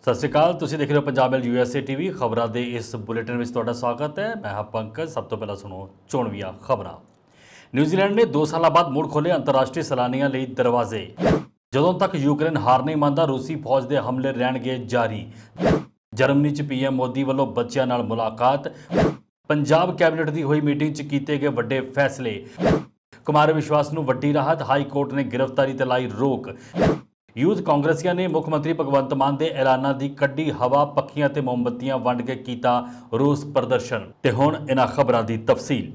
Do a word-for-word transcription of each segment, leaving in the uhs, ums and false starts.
सत श्री अकाल। तुसीं देख रहे हो पंजाब मेल यूएसए टीवी। खबरों के इस बुलेटिन में तुहाडा स्वागत है। मैं हाँ पंकज। सब तो पहला सुनो चोणवीआं खबरां। न्यूजीलैंड ने दो साल बाद मुड़ खोले अंतरराष्ट्रीय सैलानियों लिए दरवाजे। जदों तक यूक्रेन हार नहीं मानता रूसी फौज के हमले रहणगे जारी। जर्मनी च पीएम मोदी वालों बच्चों नाल मुलाकात। पंजाब कैबिनेट की हुई मीटिंग च कीते गए वड्डे फैसले। कुमार विश्वास नूं वड्डी राहत, हाई कोर्ट ने गिरफ्तारी ते लाई रोक। यूथ कांग्रेसियां ने मुख्यमंत्री भगवंत मान के ऐलानां दी कड्डी हवा, पक्खियां ते मोमबत्तियां वंड के कीता रोस प्रदर्शन। ते हुण इन्हां खबरां दी तफसील।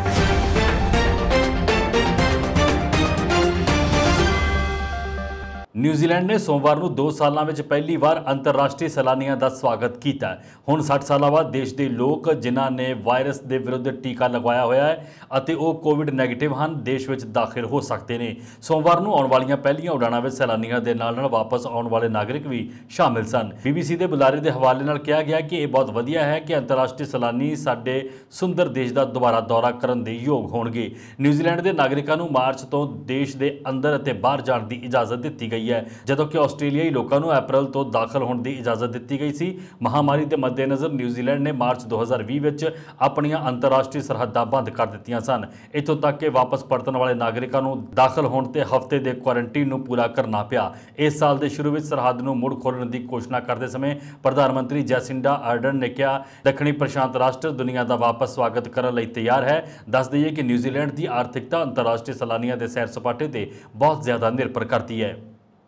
न्यूजीलैंड ने सोमवार को दो सालों में पहली बार अंतरराष्ट्रीय सैलानियों का स्वागत किया। हुण साठ साल बाद देश के लोग जिन्हों ने वायरस के विरुद्ध टीका लगवाया हुआ है और वो कोविड नैगेटिव हैं देश में दाखिल हो सकते हैं। सोमवार को आने वाली पहलियां उड़ाणों में सैलानियों के नाल नाल वापस आने वाले नागरिक भी शामिल सन। बीबीसी के बुलारे के हवाले नाल कहा गया कि यह बहुत वधिया है कि अंतरराष्ट्रीय सैलानी साडे सुंदर देश का दोबारा दौरा करने के योग होणगे। न्यूजीलैंड के नागरिकों को मार्च तो देश के अंदर और बाहर जाने की इजाजत दी गई है, जदों कि आस्ट्रेलियाई लोगों को अप्रैल तो दाखिल होने की इजाजत दी गई सी। महामारी के मद्देनज़र न्यूजीलैंड ने मार्च दो हज़ार भी अपन अंतरराष्ट्रीय सरहदां बंद कर दित्तियां सन। इतों तक कि वापस परतने वाले नागरिकों को दाखिल होने ते हफ्ते के क्वारंटीन नूं पूरा करना पिया। इस साल के शुरू में सरहद नूं मुड़ खोलने की घोषणा करते समय प्रधानमंत्री जैसिंडा आर्डन ने कहा, दक्षिणी प्रशांत राष्ट्र दुनिया का वापस स्वागत करने लई तैयार है। दस दईए कि न्यूजीलैंड की आर्थिकता अंतरराष्ट्रीय सैलानियों के सैर सपाटे ते बहुत ज़्यादा निर्भर करती है।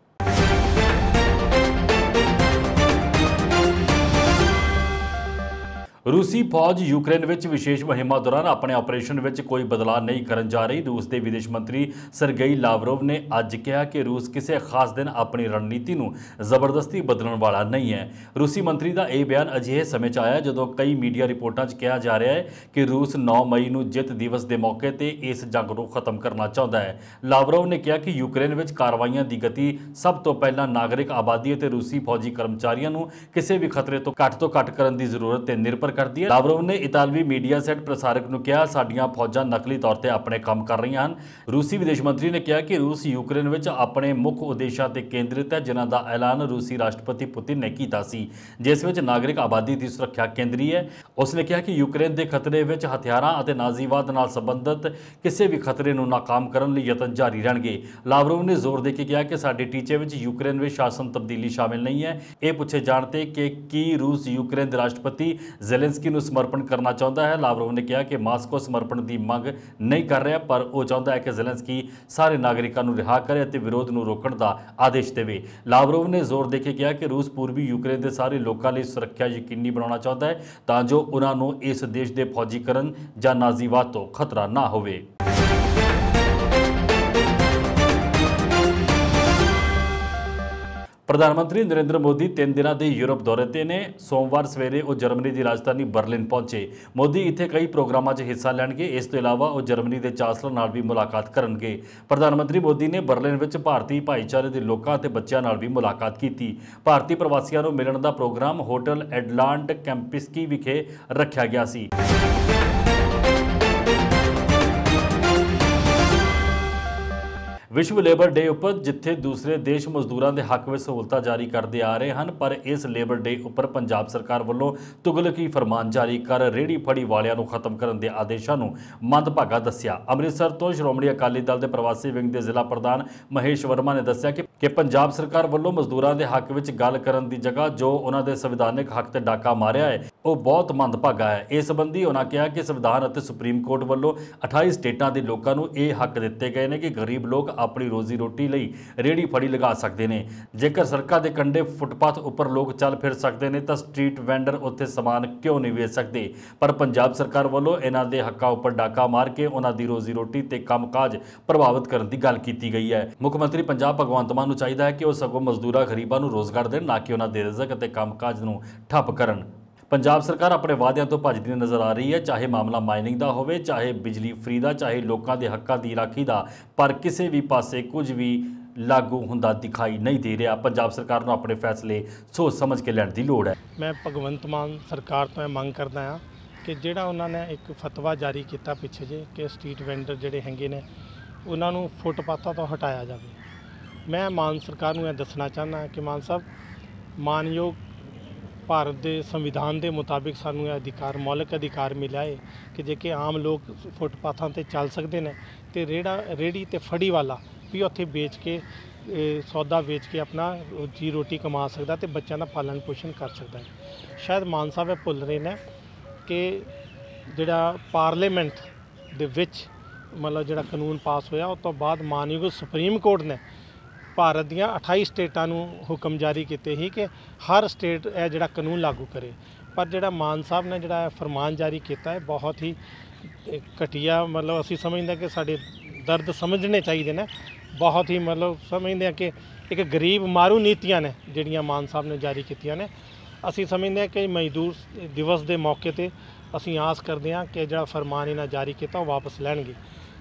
रूसी फौज यूक्रेन में विशेष मुहिम दौरान अपने ऑपरेशन में कोई बदलाव नहीं करन जा रही। रूस के विदेश मंत्री सरगेई लावरोव ने अज कहा कि रूस किसी खास दिन अपनी रणनीति को जबरदस्ती बदलने वाला नहीं है। रूसी मंत्री का यह बयान अजिहे समय आया जदों कई मीडिया रिपोर्टों कहा जा रहा है कि रूस नौ मई को जित दिवस के मौके पर इस जंग को खत्म करना चाहता है। लावरोव ने कहा कि यूक्रेन में कार्रवाइयां की गति सब तो पहला नागरिक आबादी और रूसी फौजी कर्मचारियों को किसी भी खतरे तो घट तो घट करने की जरूरत पर निर्भर करती है। लावरोव ने इतालवी मीडिया सेट प्रसारक ने कहा, साडियां फौजां नकली तौर पर अपने काम कर रही हैं। रूसी विदेश मंत्री ने कहा कि रूस यूक्रेन में अपने मुख्य उद्देश्यों पर केंद्रित है, जिन्हां दा ऐलान रूसी राष्ट्रपति पुतिन ने किया सी, जिस विच नागरिक आबादी की सुरक्षा केंद्रीय है। उसने कहा कि यूक्रेन के खतरे में हथियारों और नाजीवाद नाल संबंधित किसी भी खतरे को नाकाम करने लई यतन जारी रहणगे। लावरोव ने जोर दे के कहा कि साडे टीचे में यूक्रेन में शासन तब्दीली शामिल नहीं है। यह पूछे जाणते कि की रूस यूक्रेन के राष्ट्रपति ज़ेलेंस्की समर्पण करना चाहता है। लावरोव ने कहा कि मास्को समर्पण की मांग नहीं कर रहा, पर वह चाहता है कि ज़ेलेंस्की सारे नागरिकों को रिहा करे और विरोध को रोकने का आदेश देवे। लावरोव ने जोर देके कहा कि रूस पूर्वी यूक्रेन के सारे लोगों की सुरक्षा यकीनी बनाना चाहता है ताकि उन्होंने इस देश के फौजीकरण या नाजीवाद तो खतरा ना होवे। प्रधानमंत्री नरेंद्र मोदी तीन दिनों के यूरोप दौरे ते ने। सोमवार सवेरे वो जर्मनी की राजधानी बर्लिन पहुंचे। मोदी इत्थे कई प्रोग्रामों में हिस्सा लैणगे। इस तो इलावा वो जर्मनी के चांसलर नाल भी मुलाकात करनगे। प्रधानमंत्री मोदी ने बर्लिन में भारतीय भाईचारे के लोगों और बच्चों नाल भी मुलाकात की। भारतीय प्रवासियों को मिलने का प्रोग्राम होटल एडलांड कैंपिस्की विखे रखा गया सी। विश्व लेबर डे उपर जिथे दूसरे देश मजदूरों के हक में सहूलतां जारी करते आ रहे हैं, पर इस लेबर डे उपर पंजाब सरकार वालों तुगलकी फरमान जारी कर रेहड़ी फड़ी वालियां नूं खत्म करने के आदेशों नूं मंदभागा दस्सिया। अमृतसर तो श्रोमणी अकाली दल के प्रवासी विंग के जिला प्रधान महेश वर्मा ने दस्सिया कि कि पंजाब सरकार वालों मजदूरों के हक में गल करन की जगह जो उन्होंने संविधानिक हक से डाका मारिया है वो बहुत मंदभागा है। इस संबंधी उन्होंने कहा कि संविधान और सुप्रीम कोर्ट वालों अठाई स्टेटों के लोगों को यह हक दिते गए हैं कि गरीब लोग अपनी रोजी रोटी लई रेहड़ी फड़ी लगा सकते हैं। जेकर सड़कों के कंढे फुटपाथ उपर लोग चल फिर सकते हैं तो स्ट्रीट वेंडर उत्थे समान क्यों नहीं वेच सकते। पर पंजाब सरकार वालों इन्हां दे हक्कां उपर डाका मार के उन्हां दी रोजी रोटी ते कामकाज प्रभावित करने की गल की गई है। मुख्यमंत्री पंजाब भगवंत मान नूं चाहिए है कि वह सगों मजदूरां गरीबां नूं रोजगार देण, ना कि उन्हां दे रिज़क ते कामकाज नूं ठप्प करन। पंजाब सरकार अपने वादियां तो भजदी नज़र आ रही है, चाहे मामला माइनिंग का होवे, चाहे बिजली फ्री का, चाहे लोगों के हकों की राखी का, पर किसी भी पासे कुछ भी लागू हुंदा दिखाई नहीं दे रहा। पंजाब सरकार को अपने फैसले सोच समझ के लैण की लोड़ है। मैं भगवंत मान सरकार तो मंग करदा हाँ कि जिहड़ा उन्होंने एक फतवा जारी किया पिछे जे कि स्ट्रीट वेंडर जिहड़े हैगे ने उन्होंने फुटपाथां तो हटाया जाए। मैं मान सरकार को यह दसना चाहना कि मान साहब मानयोग ਭਾਰਤ ਦੇ ਸੰਵਿਧਾਨ ਦੇ ਮੁਤਾਬਿਕ ਸਾਨੂੰ ਇਹ ਅਧਿਕਾਰ ਮੌਲਿਕ ਅਧਿਕਾਰ ਮਿਲਿਆ ਹੈ ਕਿ ਜੇ ਕਿ ਆਮ ਲੋਕ ਫੁੱਟਪਾਥਾਂ ਤੇ ਚੱਲ ਸਕਦੇ ਨੇ ਤੇ ਰੇੜਾ ਰੇੜੀ ਤੇ ਫੜੀ ਵਾਲਾ ਵੀ ਉੱਥੇ ਵੇਚ ਕੇ ਸੌਦਾ ਵੇਚ ਕੇ ਆਪਣਾ ਜੀ ਰੋਟੀ ਕਮਾ ਸਕਦਾ ਤੇ ਬੱਚਿਆਂ ਦਾ ਪਾਲਣ ਪੋਸ਼ਣ ਕਰ ਸਕਦਾ ਹੈ। ਸ਼ਾਇਦ ਮਾਨ ਸਾਹਿਬ ਇਹ ਭੁੱਲ ਰਹੇ ਨੇ ਕਿ ਜਿਹੜਾ ਪਾਰਲੀਮੈਂਟ ਦੇ ਵਿੱਚ ਮਤਲਬ ਜਿਹੜਾ ਕਾਨੂੰਨ ਪਾਸ ਹੋਇਆ ਉਸ ਤੋਂ ਬਾਅਦ ਮਾਨਯੋਗ ਸੁਪਰੀਮ ਕੋਰਟ ਨੇ ਭਾਰਤ ਦੀਆਂ ਅਠਾਈ ਸਟੇਟਾਂ ਨੂੰ ਹੁਕਮ ਜਾਰੀ ਕੀਤੇ ਸੀ ਕਿ ਹਰ ਸਟੇਟ ਇਹ ਜਿਹੜਾ ਕਾਨੂੰਨ ਲਾਗੂ ਕਰੇ। ਪਰ ਜਿਹੜਾ ਮਾਨ ਸਾਹਿਬ ਨੇ ਜਿਹੜਾ ਫਰਮਾਨ ਜਾਰੀ ਕੀਤਾ ਹੈ ਬਹੁਤ ਹੀ ਘਟੀਆ, ਮਤਲਬ ਅਸੀਂ ਸਮਝਦੇ ਕਿ ਸਾਡੇ ਦਰਦ ਸਮਝਣੇ ਚਾਹੀਦੇ ਨੇ। ਬਹੁਤ ਹੀ ਮਤਲਬ ਸਮਝਦੇ ਹਾਂ ਕਿ ਇੱਕ ਗਰੀਬ ਮਾਰੂ ਨੀਤੀਆਂ ਨੇ ਜਿਹੜੀਆਂ ਮਾਨ ਸਾਹਿਬ ਨੇ ਜਾਰੀ ਕੀਤੀਆਂ ਨੇ। ਅਸੀਂ ਸਮਝਦੇ ਹਾਂ ਕਿ ਮਜ਼ਦੂਰ ਦਿਵਸ ਦੇ ਮੌਕੇ 'ਤੇ ਅਸੀਂ ਆਸ ਕਰਦੇ ਹਾਂ ਕਿ ਜਿਹੜਾ ਫਰਮਾਨ ਇਹਨਾਂ ਜਾਰੀ ਕੀਤਾ ਉਹ ਵਾਪਸ ਲੈਣਗੇ।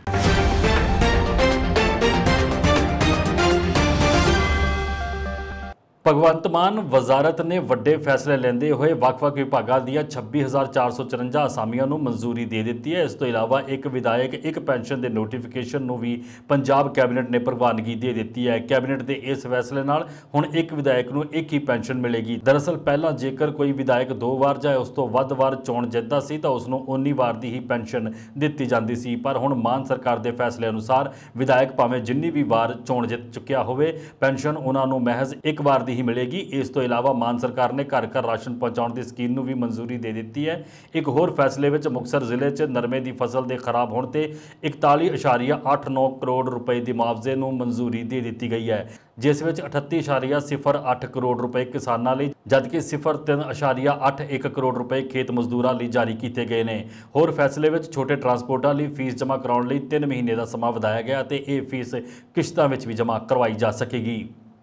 ਭਗਵੰਤ ਮਾਨ ਵਜ਼ਾਰਤ ਨੇ ਵੱਡੇ ਫੈਸਲੇ ਲੈਂਦੇ ਹੋਏ ਵੱਖ-ਵੱਖ ਵਿਭਾਗਾਂ ਦੀਆਂ ਛੱਬੀ ਹਜ਼ਾਰ ਚਾਰ ਸੌ ਚੁਰੰਜਾ ਅਸਾਮੀਆਂ ਨੂੰ ਮਨਜ਼ੂਰੀ ਦੇ ਦਿੱਤੀ ਹੈ। ਇਸ ਤੋਂ ਇਲਾਵਾ ਇੱਕ ਵਿਧਾਇਕ ਇੱਕ ਪੈਨਸ਼ਨ ਦੇ ਨੋਟੀਫਿਕੇਸ਼ਨ ਨੂੰ ਵੀ ਪੰਜਾਬ ਕੈਬਨਿਟ ਨੇ ਪ੍ਰਵਾਨਗੀ ਦੇ ਦਿੱਤੀ ਹੈ। ਕੈਬਨਿਟ ਦੇ ਇਸ ਫੈਸਲੇ ਨਾਲ ਹੁਣ ਇੱਕ ਵਿਧਾਇਕ ਨੂੰ ਇੱਕ ਹੀ ਪੈਨਸ਼ਨ ਮਿਲੇਗੀ। ਦਰਅਸਲ ਪਹਿਲਾਂ ਜੇਕਰ ਕੋਈ ਵਿਧਾਇਕ ਦੋ ਵਾਰ ਜਾਂ ਉਸ ਤੋਂ ਵੱਧ ਵਾਰ ਚੋਣ ਜਿੱਤਦਾ ਸੀ ਤਾਂ ਉਸ ਨੂੰ ਉਨੀ ਵਾਰ ਦੀ ਹੀ ਪੈਨਸ਼ਨ ਦਿੱਤੀ ਜਾਂਦੀ ਸੀ। ਪਰ ਹੁਣ ਮਾਨ ਸਰਕਾਰ ਦੇ ਫੈਸਲੇ ਅਨੁਸਾਰ ਵਿਧਾਇਕ ਭਾਵੇਂ ਜਿੰਨੀ ਵੀ ਵਾਰ ਚੋਣ ਜਿੱਤ ਚੁੱਕਿਆ ਹੋਵੇ ਪੈਨਸ਼ਨ ਉਹਨਾਂ ਨੂੰ ਮਹਿਜ਼ ਇੱਕ ਵਾਰ ਦੀ ਹੀ ਮਿਲੇਗੀ। ਇਸ ਤੋਂ ਇਲਾਵਾ ਮਾਨ ਸਰਕਾਰ ਨੇ ਘਰ ਘਰ ਰਾਸ਼ਨ ਪਹੁੰਚਾਉਣ ਦੀ ਸਕੀਮ ਨੂੰ ਵੀ ਮਨਜ਼ੂਰੀ ਦੇ ਦਿੱਤੀ ਹੈ। ਇੱਕ ਹੋਰ ਫੈਸਲੇ ਵਿੱਚ ਮੁਕਤਸਰ ਜ਼ਿਲ੍ਹੇ 'ਚ ਨਰਮੇ ਦੀ ਫਸਲ ਦੇ ਖਰਾਬ ਹੋਣ ਤੇ ਇਕਤਾਲੀ ਇਸ਼ਾਰੀਆ ਅੱਠ ਨੌ ਕਰੋੜ ਰੁਪਏ ਦੀ ਮੁਆਵਜ਼ੇ ਨੂੰ ਮਨਜ਼ੂਰੀ ਦੇ ਦਿੱਤੀ ਗਈ ਹੈ, ਜਿਸ ਵਿੱਚ ਅਠੱਤੀ ਇਸ਼ਾਰੀਆ ਸਿਫਰ ਅੱਠ ਕਰੋੜ ਰੁਪਏ ਕਿਸਾਨਾਂ ਲਈ ਜਦਕਿ ਸਿਫਰ ਤਿੰਨ ਇਸ਼ਾਰੀਆ ਅੱਠ ਇੱਕ ਕਰੋੜ ਰੁਪਏ ਖੇਤ ਮਜ਼ਦੂਰਾਂ ਲਈ ਜਾਰੀ ਕੀਤੇ ਗਏ ਨੇ। ਹੋਰ ਫੈਸਲੇ ਵਿੱਚ ਛੋਟੇ ਟਰਾਂਸਪੋਰਟਾਂ ਲਈ ਫੀਸ ਜਮ੍ਹਾਂ ਕਰਾਉਣ ਲਈ ਤਿੰਨ ਮਹੀਨੇ ਦਾ ਸਮਾਂ ਵਧਾਇਆ ਗਿਆ ਤੇ ਇਹ ਫੀਸ ਕਿਸ਼ਤਾਂ ਵਿੱਚ ਵੀ ਜਮ੍ਹਾਂ ਕਰਵਾਈ ਜਾ ਸਕੇਗੀ।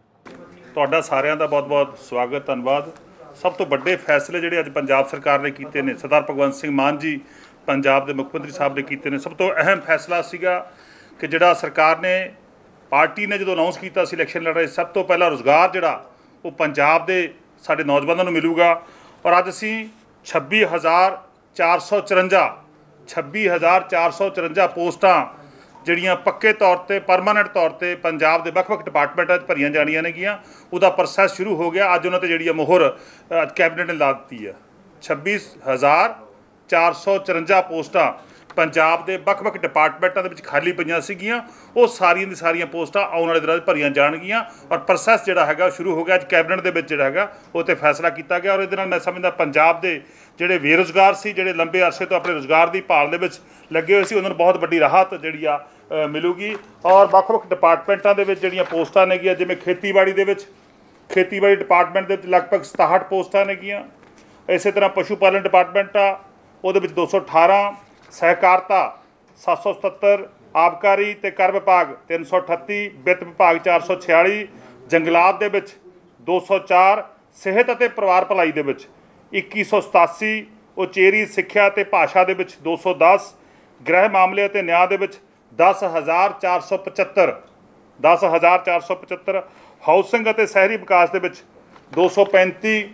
ਤੁਹਾਡਾ ਸਾਰਿਆਂ ਦਾ ਬਹੁਤ-ਬਹੁਤ ਸਵਾਗਤ, ਧੰਨਵਾਦ। ਸਭ ਤੋਂ ਵੱਡੇ ਫੈਸਲੇ ਜਿਹੜੇ ਅੱਜ ਪੰਜਾਬ ਸਰਕਾਰ ਨੇ ਕੀਤੇ ਨੇ, ਸਰਦਾਰ ਭਗਵੰਤ ਸਿੰਘ ਮਾਨ ਜੀ ਪੰਜਾਬ ਦੇ ਮੁੱਖ ਮੰਤਰੀ ਸਾਹਿਬ ਨੇ ਕੀਤੇ ਨੇ। ਸਭ ਤੋਂ ਅਹਿਮ ਫੈਸਲਾ ਸੀਗਾ ਕਿ ਜਿਹੜਾ ਸਰਕਾਰ ਨੇ ਪਾਰਟੀ ਨੇ ਜਦੋਂ ਅਨਾਉਂਸ ਕੀਤਾ ਸੀ ਇਲੈਕਸ਼ਨ ਲੜ ਰਹੇ, ਸਭ ਤੋਂ ਪਹਿਲਾਂ ਰੁਜ਼ਗਾਰ ਜਿਹੜਾ ਉਹ ਪੰਜਾਬ ਦੇ ਸਾਡੇ ਨੌਜਵਾਨਾਂ ਨੂੰ ਮਿਲੂਗਾ। ਔਰ ਅੱਜ ਅਸੀਂ ਛੱਬੀ ਹਜ਼ਾਰ ਚਾਰ ਸੌ ਚੁਰੰਜਾ ਛੱਬੀ ਹਜ਼ਾਰ ਚਾਰ ਸੌ ਚੁਰੰਜਾ ਪੋਸਟਾਂ ਜਿਹੜੀਆਂ ਪੱਕੇ ਤੌਰ 'ਤੇ ਪਰਮਾਨੈਂਟ ਤੌਰ 'ਤੇ ਪੰਜਾਬ ਦੇ ਵੱਖ-ਵੱਖ ਡਿਪਾਰਟਮੈਂਟਾਂ 'ਚ ਭਰੀਆਂ ਜਾਣੀਆਂ ਨੇਗੀਆਂ, ਉਹਦਾ ਪ੍ਰੋਸੈਸ ਸ਼ੁਰੂ ਹੋ ਗਿਆ। ਅੱਜ ਉਹਨਾਂ 'ਤੇ ਜਿਹੜੀ ਮੋਹਰ ਅੱਜ ਕੈਬਨਿਟ ਨੇ ਲਾ ਦਿੱਤੀ ਹੈ। ਛੱਬੀ ਹਜ਼ਾਰ ਚਾਰ ਸੌ ਚੁਰੰਜਾ ਪੋਸਟਾਂ ਪੰਜਾਬ ਦੇ ਵੱਖ-ਵੱਖ ਡਿਪਾਰਟਮੈਂਟਾਂ ਦੇ ਵਿੱਚ ਖਾਲੀ ਪਈਆਂ ਸੀਗੀਆਂ, ਉਹ ਸਾਰੀਆਂ ਦੀ ਸਾਰੀਆਂ ਪੋਸਟਾਂ ਆਉਣ ਵਾਲੇ ਦਿਨਾਂ 'ਚ ਭਰੀਆਂ ਜਾਣਗੀਆਂ ਔਰ ਪ੍ਰੋਸੈਸ ਜਿਹੜਾ ਹੈਗਾ ਸ਼ੁਰੂ ਹੋ ਗਿਆ। ਅੱਜ ਕੈਬਨਿਟ ਦੇ ਵਿੱਚ ਜਿਹੜਾ ਹੈਗਾ ਉਹ 'ਤੇ ਫੈਸਲਾ ਕੀਤਾ ਗਿਆ ਔਰ ਇਹਦੇ ਨਾਲ ਮੈਂ ਸਮਝਦਾ ਪੰਜਾਬ ਦੇ ਜਿਹੜੇ ਬੇਰੁਜ਼ਗਾਰ ਸੀ, ਜਿਹੜੇ ਲੰਬੇ ਅਰਸੇ ਤੋਂ ਆਪਣੇ ਰੁਜ਼ਗਾਰ ਦੀ ਭਾਲ ਦੇ ਵਿੱਚ ਲੱਗੇ ਹੋਏ ਸੀ, ਉਹਨਾਂ ਨੂੰ ਬਹੁਤ ਵੱਡੀ ਰਾਹਤ ਜਿਹੜੀ ਆ ਮਿਲੂਗੀ। ਔਰ ਵੱਖ-ਵੱਖ ਡਿਪਾਰਟਮੈਂਟਾਂ ਦੇ ਵਿੱਚ ਜਿਹੜੀਆਂ ਪੋਸਟਾਂ ਨੇਗੀਆਂ, ਜਿਵੇਂ ਖੇਤੀਬਾੜੀ ਦੇ ਵਿੱਚ ਖੇਤੀਬਾੜੀ ਡਿਪਾਰਟਮੈਂਟ ਦੇ ਵਿੱਚ ਲਗਭਗ ਸਤਾਹਠ ਪੋਸਟਾਂ ਨੇਗੀਆਂ। ਇਸੇ ਤਰ੍ਹਾਂ ਪਸ਼ੂ ਪਾਲਣ ਡਿਪਾਰਟਮੈਂਟ ਆ, ਉਹਦੇ ਵਿੱਚ ਦੋ ਸੌ ਅਠਾਰਾਂ, ਸਹਿਕਾਰਤਾ ਸੱਤ ਸੌ ਸਤੱਤਰ, ਆਬਕਾਰੀ ਅਤੇ ਕਰ ਵਿਭਾਗ ਤਿੰਨ ਸੌ ਅਠੱਤੀ, ਵਿੱਤ ਵਿਭਾਗ ਚਾਰ ਸੌ ਛਿਆਲੀ, ਜੰਗਲਾਤ ਦੇ ਵਿੱਚ ਦੋ ਸੌ ਚਾਰ, ਸਿਹਤ ਅਤੇ ਪਰਿਵਾਰ ਭਲਾਈ ਦੇ ਵਿੱਚ ਇੱਕੀ ਸੌ ਸਤਾਸੀ, ਉਚੇਰੀ ਸਿੱਖਿਆ ਅਤੇ ਭਾਸ਼ਾ ਦੇ ਵਿੱਚ ਦੋ ਸੌ ਦਸ, ਗ੍ਰਹਿ ਮਾਮਲੇ ਅਤੇ ਨਿਆਂ ਦੇ ਵਿੱਚ ਦਸ ਹਜ਼ਾਰ ਚਾਰ ਸੌ ਪਚੱਤਰ ਦਸ ਹਜ਼ਾਰ ਚਾਰ ਸੌ ਪਚੱਤਰ, ਹਾਊਸਿੰਗ ਅਤੇ ਸ਼ਹਿਰੀ ਵਿਕਾਸ ਦੇ ਵਿੱਚ ਦੋ ਸੌ ਪੈਂਤੀ,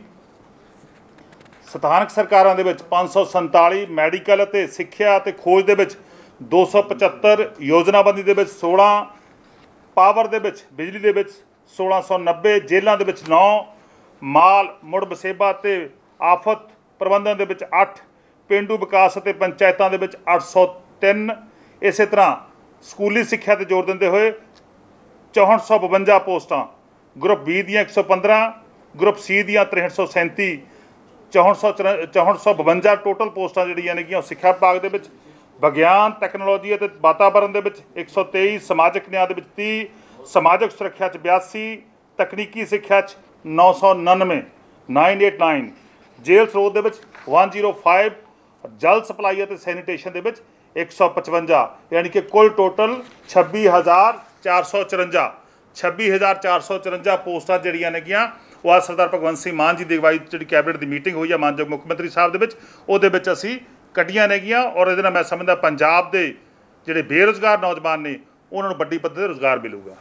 ਸਥਾਨਕ ਸਰਕਾਰਾਂ ਦੇ ਵਿੱਚ ਪੰਜ ਸੌ ਸੰਤਾਲੀ, ਮੈਡੀਕਲ ਅਤੇ ਸਿੱਖਿਆ ਅਤੇ ਖੋਜ ਦੇ ਵਿੱਚ ਦੋ ਸੌ ਪਚੱਤਰ, ਯੋਜਨਾਬੰਦੀ ਦੇ ਵਿੱਚ ਸੋਲਾਂ, ਪਾਵਰ ਦੇ ਵਿੱਚ ਬਿਜਲੀ ਦੇ ਵਿੱਚ ਸੋਲਾਂ ਸੌ ਨੱਬੇ, ਜੇਲ੍ਹਾਂ ਦੇ ਵਿੱਚ ਨੌ, ਮਾਲ ਮੁੜ ਵਸੇਬਾ ਅਤੇ ਆਫਤ ਪ੍ਰਬੰਧਨ ਦੇ ਵਿੱਚ ਅੱਠ, ਪੇਂਡੂ ਵਿਕਾਸ ਅਤੇ ਪੰਚਾਇਤਾਂ ਦੇ ਵਿੱਚ ਅੱਠ ਸੌ ਤਿੰਨ। ਇਸੇ ਤਰ੍ਹਾਂ ਸਕੂਲੀ ਸਿੱਖਿਆ 'ਤੇ ਜ਼ੋਰ ਦਿੰਦੇ ਹੋਏ ਚੌਂਹਠ ਸੌ ਬਵੰਜਾ ਪੋਸਟਾਂ, ਗਰੁੱਪ ਬੀ ਦੀਆਂ ਇੱਕ ਸੌ ਪੰਦਰਾਂ, ਗਰੁੱਪ ਸੀ ਦੀਆਂ ਤਰੇਹਠ ਸੌ ਸੈਂਤੀ, ਚੌਂਹਠ ਸੌ ਚੌਂਹਠ ਸੌ ਬਵੰਜਾ ਟੋਟਲ ਪੋਸਟਾਂ ਜਿਹੜੀਆਂ ਨੇਗੀਆਂ ਉਹ ਸਿੱਖਿਆ ਵਿਭਾਗ ਦੇ ਵਿੱਚ। ਵਿਗਿਆਨ ਟੈਕਨੋਲੋਜੀ ਅਤੇ ਵਾਤਾਵਰਨ ਦੇ ਵਿੱਚ ਇੱਕ ਸੌ ਤੇਈ, ਸਮਾਜਿਕ ਨਿਆਂ ਦੇ ਵਿੱਚ ਤੀਹ, ਸਮਾਜਿਕ ਸੁਰੱਖਿਆ 'ਚ ਬਿਆਸੀ, ਤਕਨੀਕੀ ਸਿੱਖਿਆ 'ਚ ਨੌ ਸੌ ਉਣਾਨਵੇਂ ਨਾਈਨ ਏਟ ਨਾਈਨ, ਜੇਲ੍ਹ ਸਰੋਤ ਦੇ ਵਿੱਚ ਵਨ ਜ਼ੀਰੋ ਫਾਈਵ, ਜਲ ਸਪਲਾਈ ਅਤੇ ਸੈਨੀਟੇਸ਼ਨ ਦੇ ਵਿੱਚ ਇੱਕ ਸੌ ਪਚਵੰਜਾ, ਯਾਨੀ ਕਿ ਕੁੱਲ ਟੋਟਲ ਛੱਬੀ ਹਜ਼ਾਰ ਚਾਰ ਸੌ ਚੁਰੰਜਾ ਛੱਬੀ ਹਜ਼ਾਰ ਚਾਰ ਸੌ ਚੁਰੰਜਾ ਪੋਸਟਾਂ ਜਿਹੜੀਆਂ ਨੇਗੀਆਂ ਉਹ ਅੱਜ ਸਰਦਾਰ ਭਗਵੰਤ ਸਿੰਘ ਮਾਨ ਜੀ ਦੀ ਅਗਵਾਈ ਜਿਹੜੀ ਕੈਬਨਿਟ ਦੀ ਮੀਟਿੰਗ ਹੋਈ ਆ ਮਾਨਯੋਗ ਮੁੱਖ ਮੰਤਰੀ ਸਾਹਿਬ ਦੇ ਵਿੱਚ, ਉਹਦੇ ਵਿੱਚ ਅਸੀਂ ਕੱਢੀਆਂ ਨੇਗੀਆਂ ਔਰ ਇਹਦੇ ਨਾਲ ਮੈਂ ਸਮਝਦਾ ਪੰਜਾਬ ਦੇ ਜਿਹੜੇ ਬੇਰੁਜ਼ਗਾਰ ਨੌਜਵਾਨ ਨੇ ਉਹਨਾਂ ਨੂੰ ਵੱਡੀ ਪੱਧਰ 'ਤੇ ਰੁਜ਼ਗਾਰ ਮਿਲੂਗਾ।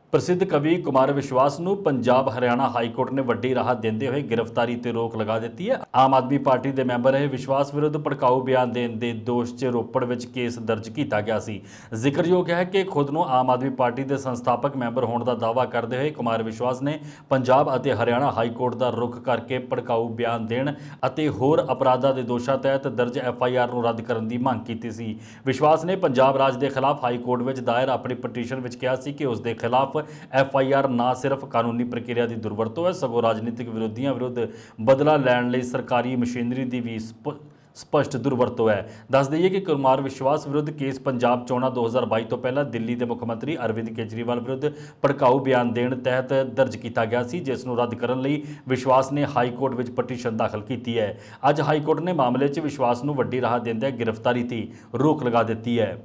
प्रसिद्ध कवि कुमार विश्वास ਨੂੰ पंजाब हरियाणा हाई कोर्ट ने वड्डी राहत देंदे हुए गिरफ्तारी ते रोक लगा दी है। आम आदमी पार्टी के मैंबर रहे विश्वास विरुद्ध भड़काऊ बयान देने के दोष च रोपड़ में केस दर्ज किया गया सी। जिक्रयोग है कि खुद को आम आदमी पार्टी के संस्थापक मैंबर होने का दावा करते हुए कुमार विश्वास ने पंजाब और हरियाणा हाई कोर्ट का रुख करके भड़काऊ बयान देने और होर अपराधों के दोषों तहत दर्ज एफ आई आर रद्द करने की मांग की सी। विश्वास ने पंजाब राज के खिलाफ हाई कोर्ट में दायर अपनी पटीशन में कहा कि उसके खिलाफ एफ आई आर ना सिर्फ कानूनी प्रक्रिया की दुर्वरतों है सगों राजनीतिक विरोधियों विरुद्ध बदला लैण लई सरकारी मशीनरी की भी स्पष्ट दुर्वरतों है। दस दईए कि कुमार विश्वास विरुद्ध केस पंजाब चोणां दो हज़ार बाई तो पहला दिल्ली के मुख्यमंत्री अरविंद केजरीवाल विरुद्ध भड़काऊ बयान देने तहत दर्ज किया गया सी, जिसनूं रद्द करने लई विश्वास ने हाई कोर्ट में पटीशन दाखिल की है। अज हाई कोर्ट ने मामले च विश्वास नूं वड्डी राहत देंदे गिरफ्तारी ते रोक लगा दी है।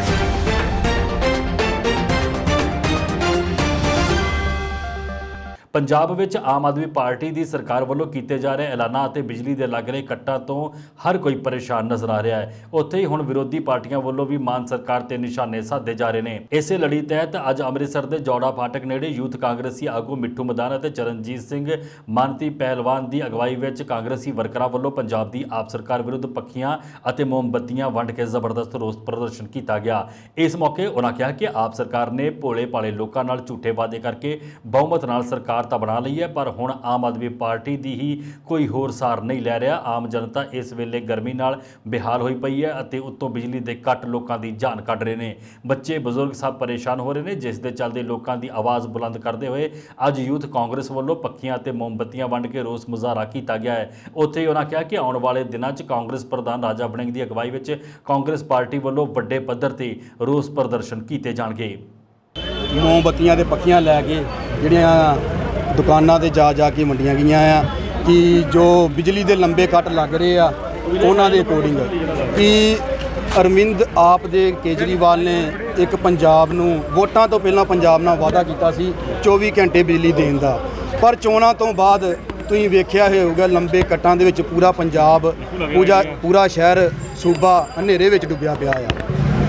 पंजाब विच आम आदमी पार्टी की सरकार वालों किए जा रहे ऐलानां और बिजली के लग रहे कट्टां तो हर कोई परेशान नजर आ रहा है। उत्थे ही हुण विरोधी पार्टियां वालों भी मान सरकार ते निशाने साधे जा रहे हैं। इसे लड़ी तहत अज अमृतसर के जौड़ा फाटक नेड़े यूथ कांग्रेसी आगू मिट्ठू मदान और चरणजीत सिंह मानती पहलवान की अगवाई में कांग्रेसी वर्करां वालों पंजाब की आप सरकार विरुद्ध पक्खियां और मोमबत्तियां वंड के जबरदस्त रोस प्रदर्शन किया गया। इस मौके उन्होंने कहा कि आप सरकार ने भोले भाले लोगों नाल झूठे वादे करके बहुमत नाल सरकार तो बना ली है, पर हुण आम आदमी पार्टी की ही कोई होर सार नहीं लै रहा। आम जनता इस वेले गर्मी नाल बेहाल होई पई है और उत्तों बिजली के कट लोगों की जान कढ़ रहे हैं। बच्चे बजुर्ग सब परेशान हो रहे हैं, जिस दे चलते लोगों की आवाज़ बुलंद करते हुए अज यूथ कांग्रेस वालों पक्खियां ते मोमबत्तियां वंड के रोस मुजाहरा किया गया है। उत्थे ही उन्होंने कहा कि आने वाले दिनों च कांग्रेस प्रधान राजा वड़िंग की अगवाई में कांग्रेस पार्टी वालों वड्डे पद्धर ते रोस प्रदर्शन किए जाएंगे। मोमबत्तियां ते पक्खियां लैके जिहड़ियां दुकानां ते जा जा के वंडियां गईयां आ कि जो बिजली के लंबे कट लग रहे आ उन्हां दे अकॉर्डिंग कि अरविंद आप दे केजरीवाल ने एक पंजाब नूं वोटां तो पहलां पंजाब नाल वादा कीता सी चौबी घंटे बिजली देण दा, पर चोणां तो बाद तुसीं वेखिआ होगा लंबे कट्टां दे विच पूरा पंजाब पूरा पूरा शहर सूबा हनेरे विच डुੱਬਿਆ पिया आ।